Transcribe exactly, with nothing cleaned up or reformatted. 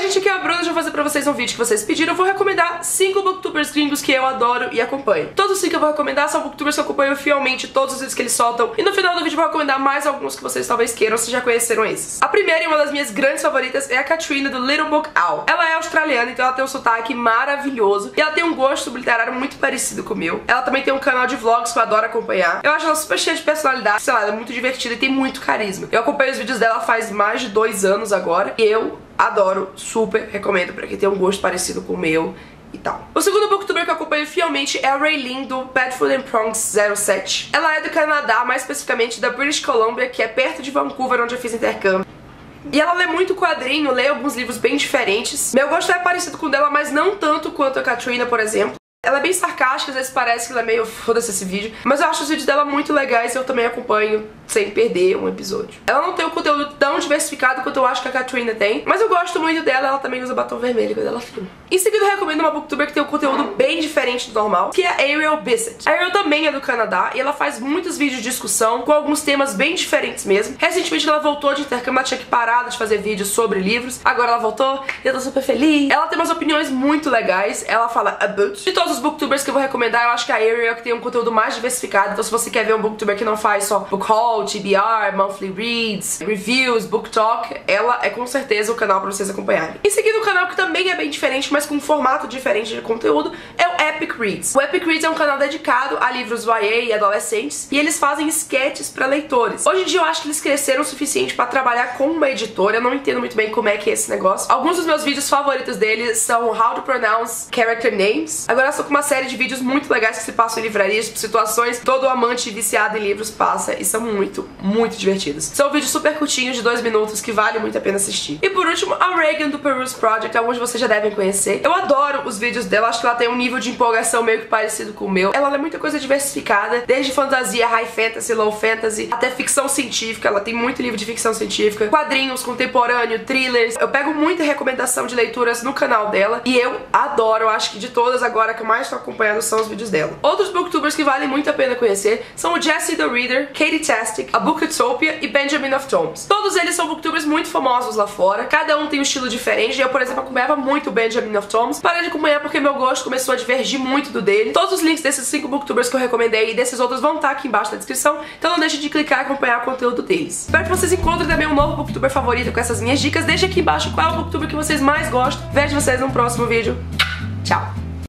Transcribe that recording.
gente, aqui é a Bruna, eu vou fazer pra vocês um vídeo que vocês pediram. Eu vou recomendar cinco booktubers gringos que eu adoro e acompanho. Todos os cinco que eu vou recomendar são booktubers que eu acompanho fielmente todos os vídeos que eles soltam. E no final do vídeo eu vou recomendar mais alguns que vocês talvez queiram, se já conheceram esses. A primeira e uma das minhas grandes favoritas é a Katrina, do Little Book Owl. Ela é australiana, então ela tem um sotaque maravilhoso. E ela tem um gosto literário muito parecido com o meu. Ela também tem um canal de vlogs que eu adoro acompanhar. Eu acho ela super cheia de personalidade. Sei lá, ela é muito divertida e tem muito carisma. Eu acompanho os vídeos dela faz mais de dois anos agora. E eu adoro, super recomendo pra quem tem um gosto parecido com o meu e tal. O segundo booktuber que eu acompanho fielmente é a Raylene, do Bedford and Prongs zero sete. Ela é do Canadá, mais especificamente da British Columbia, que é perto de Vancouver, onde eu fiz intercâmbio. E ela lê muito quadrinho, lê alguns livros bem diferentes. Meu gosto é parecido com o dela, mas não tanto quanto a Katrina, por exemplo. Ela é bem sarcástica, às vezes parece que ela é meio foda-se esse vídeo, mas eu acho os vídeos dela muito legais e eu também acompanho sem perder um episódio. Ela não tem um conteúdo tão diversificado quanto eu acho que a Katrina tem, mas eu gosto muito dela, ela também usa batom vermelho quando ela filma. Em seguida eu recomendo uma booktuber que tem um conteúdo bem diferente do normal, que é a Ariel Bissett. A Ariel também é do Canadá e ela faz muitos vídeos de discussão com alguns temas bem diferentes mesmo. Recentemente ela voltou de intercâmbio, ela tinha que parar de fazer vídeos sobre livros, agora ela voltou e eu tô super feliz. Ela tem umas opiniões muito legais, ela fala about. De todos os booktubers que eu vou recomendar, eu acho que a Ariel que tem um conteúdo mais diversificado, então se você quer ver um booktuber que não faz só book haul, T B R, monthly reads, reviews, book talk, ela é com certeza o canal pra vocês acompanharem. Em seguida, um canal que também é bem diferente, mas com um formato diferente de conteúdo, é o Epic Reads. O Epic Reads é um canal dedicado a livros Y A e adolescentes, e eles fazem sketches pra leitores. Hoje em dia eu acho que eles cresceram o suficiente pra trabalhar com uma editora, eu não entendo muito bem como é que é esse negócio. Alguns dos meus vídeos favoritos deles são How to Pronounce Character Names. Agora eu estou com uma série de vídeos muito legais que se passam em livrarias, situações que todo amante viciado em livros passa, e são muito, muito divertidos. São vídeos super curtinhos de dois minutos que vale muito a pena assistir. E por último, a Reagan, do Peruse Project, alguns de vocês já devem conhecer. Eu adoro os vídeos dela, acho que ela tem um nível de empolgação meio que parecido com o meu. Ela é muita coisa diversificada, desde fantasia, high fantasy, low fantasy, até ficção científica. Ela tem muito livro de ficção científica, quadrinhos, contemporâneo, thrillers. Eu pego muita recomendação de leituras no canal dela e eu adoro, eu acho que de todas agora que eu mais tô acompanhando são os vídeos dela. Outros booktubers que valem muito a pena conhecer são o Jesse the Reader, Katie Tastic, a Bookutopia e Benjamin of Tomes. Todos eles são booktubers muito famosos lá fora, cada um tem um estilo diferente. Eu, por exemplo, acompanhava muito o Benjamin of Tomes, parei de acompanhar porque meu gosto começou a divergir muito do dele. Todos os links desses cinco booktubers que eu recomendei e desses outros vão estar aqui embaixo na descrição, então não deixe de clicar e acompanhar o conteúdo deles. Espero que vocês encontrem também um novo booktuber favorito com essas minhas dicas. Deixe aqui embaixo qual é o booktuber que vocês mais gostam. Vejo vocês no próximo vídeo. Tchau!